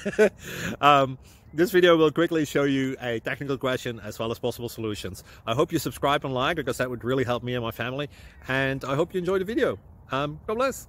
um, this video will quickly show you a technical question as well as possible solutions. I hope you subscribe and like, because that would really help me and my family. And I hope you enjoy the video. God bless.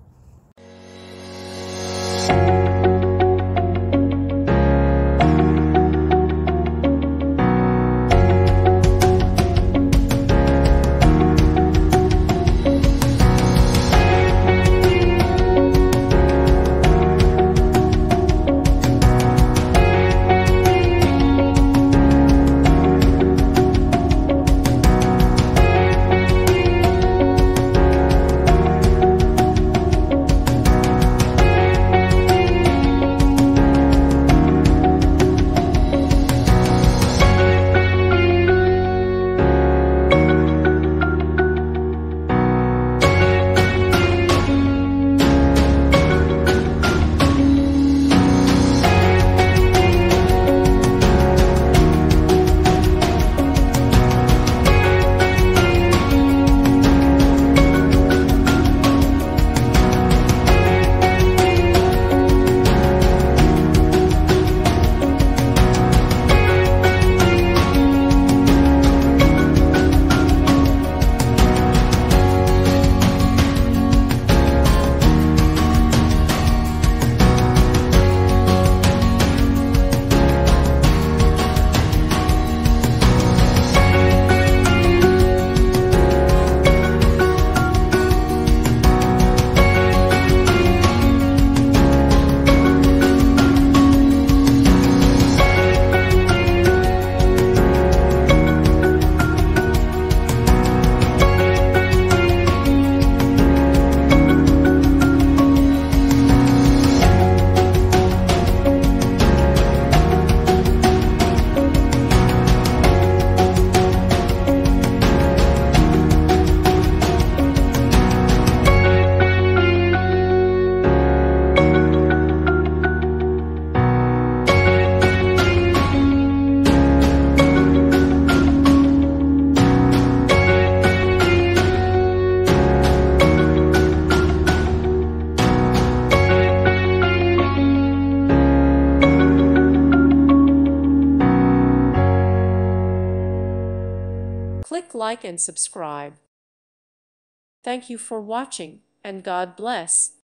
Click like and subscribe. Thank you for watching, and God bless.